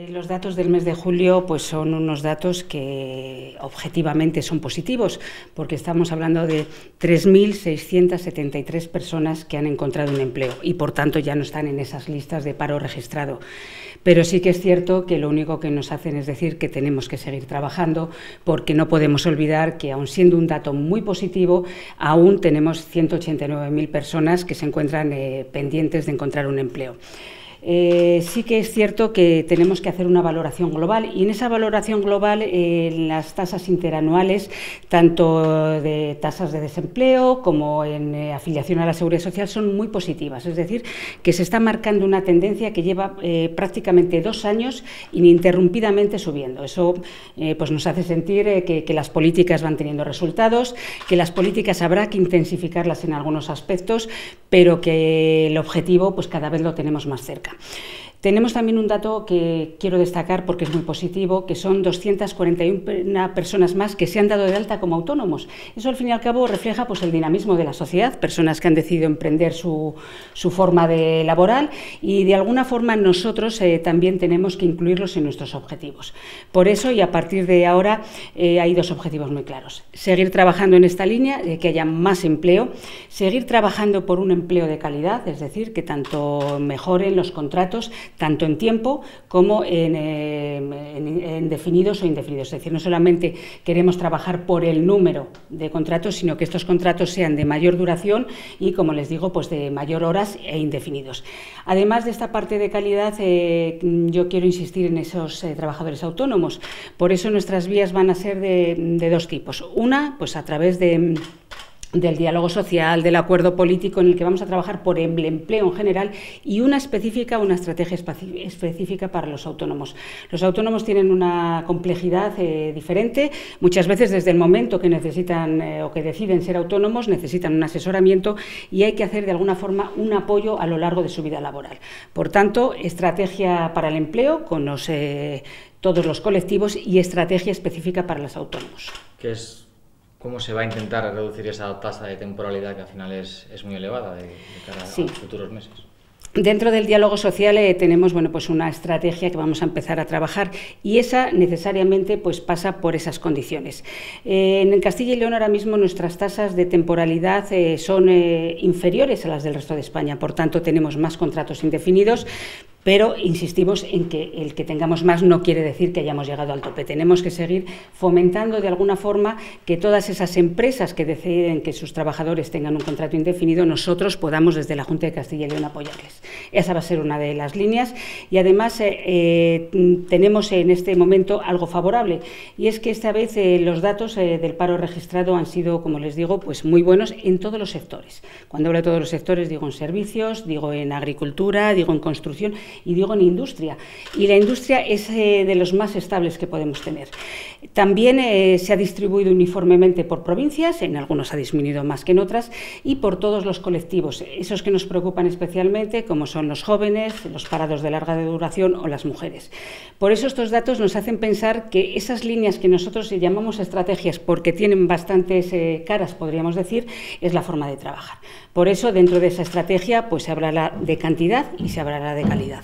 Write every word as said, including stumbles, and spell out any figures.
los datos del mes de julio pues son unos datos que objetivamente son positivos, porque estamos hablando de tres mil seiscientas setenta y tres personas que han encontrado un empleo y por tanto ya no están en esas listas de paro registrado. Pero sí que es cierto que lo único que nos hacen es decir que tenemos que seguir trabajando, porque no podemos olvidar que, aun siendo un dato muy positivo, aún tenemos ciento ochenta y nueve mil personas que se encuentran eh, pendientes de encontrar un empleo. Eh, sí que es cierto que tenemos que hacer una valoración global y en esa valoración global eh, las tasas interanuales, tanto de tasas de desempleo como en eh, afiliación a la Seguridad Social, son muy positivas. Es decir, que se está marcando una tendencia que lleva eh, prácticamente dos años ininterrumpidamente subiendo. Eso eh, pues nos hace sentir eh, que, que las políticas van teniendo resultados, que las políticas habrá que intensificarlas en algunos aspectos, pero que el objetivo pues cada vez lo tenemos más cerca. Tenemos también un dato que quiero destacar porque es muy positivo, que son doscientas cuarenta y una personas más que se han dado de alta como autónomos. Eso, al fin y al cabo, refleja pues, el dinamismo de la sociedad, personas que han decidido emprender su, su forma de laboral y, de alguna forma, nosotros eh, también tenemos que incluirlos en nuestros objetivos. Por eso, y a partir de ahora, eh, hay dos objetivos muy claros. Seguir trabajando en esta línea, eh, que haya más empleo, seguir trabajando por un empleo de calidad, es decir, que tanto mejoren los contratos, tanto en tiempo como en, eh, en, en definidos o indefinidos. Es decir, no solamente queremos trabajar por el número de contratos, sino que estos contratos sean de mayor duración y, como les digo, pues de mayor horas e indefinidos. Además de esta parte de calidad, eh, yo quiero insistir en esos eh, trabajadores autónomos. Por eso nuestras vías van a ser de, de dos tipos. Una, pues a través de del diálogo social, del acuerdo político en el que vamos a trabajar por el empleo en general, y una específica, una estrategia específica para los autónomos. Los autónomos tienen una complejidad eh, diferente. Muchas veces, desde el momento que necesitan eh, o que deciden ser autónomos, necesitan un asesoramiento y hay que hacer de alguna forma un apoyo a lo largo de su vida laboral. Por tanto, estrategia para el empleo con los, eh, todos los colectivos y estrategia específica para los autónomos. ¿Qué es? ¿Cómo se va a intentar reducir esa tasa de temporalidad que al final es, es muy elevada de, de cara sí. a futuros meses? Dentro del diálogo social eh, tenemos bueno, pues una estrategia que vamos a empezar a trabajar y esa necesariamente pues, pasa por esas condiciones. Eh, en Castilla y León ahora mismo nuestras tasas de temporalidad eh, son eh, inferiores a las del resto de España, por tanto tenemos más contratos indefinidos, pero insistimos en que el que tengamos más no quiere decir que hayamos llegado al tope. Tenemos que seguir fomentando de alguna forma que todas esas empresas que deciden que sus trabajadores tengan un contrato indefinido, nosotros podamos desde la Junta de Castilla y León apoyarles. Esa va a ser una de las líneas y además eh, eh, tenemos en este momento algo favorable y es que esta vez eh, los datos eh, del paro registrado han sido, como les digo, pues muy buenos en todos los sectores. Cuando hablo de todos los sectores digo en servicios, digo en agricultura, digo en construcción y digo en industria. Y la industria es eh, de los más estables que podemos tener. También eh, se ha distribuido uniformemente por provincias, en algunos ha disminuido más que en otras, y por todos los colectivos, esos que nos preocupan especialmente, como son los jóvenes, los parados de larga duración o las mujeres. Por eso estos datos nos hacen pensar que esas líneas que nosotros llamamos estrategias, porque tienen bastantes eh, caras, podríamos decir, es la forma de trabajar. Por eso, dentro de esa estrategia, pues se hablará de cantidad y se hablará de calidad.